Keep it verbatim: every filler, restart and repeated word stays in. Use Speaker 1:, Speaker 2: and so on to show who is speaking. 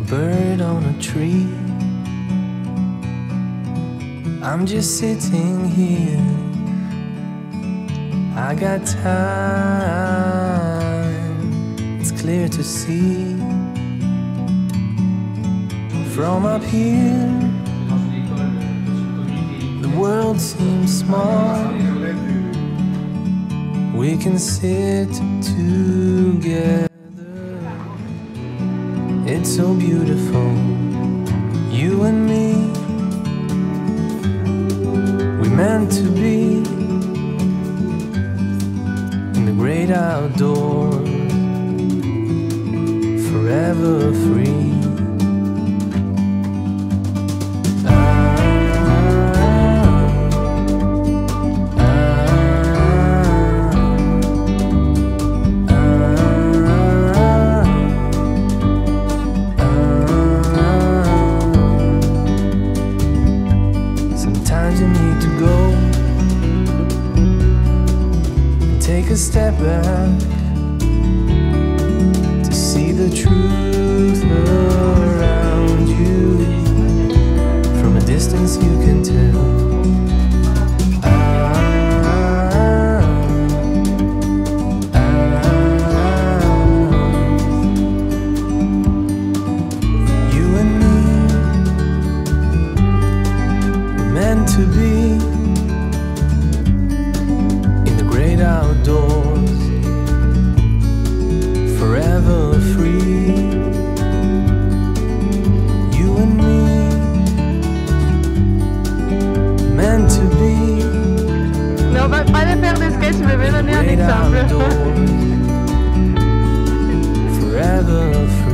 Speaker 1: bird on a tree. I'm just sitting here, I got time, it's clear to see. From up here, the world seems small. We can sit together. It's so beautiful, you and me. We meant to be in the great outdoors, forever free. You need to go and take a step back to see the truth around you. From a distance you can tell. Ah, ah, ah. You and me, we're meant to be in the great outdoors, forever free. You and me, meant to be.
Speaker 2: Mais on va pas aller faire des sketchs, je vais donner un exemple.
Speaker 1: Forever free.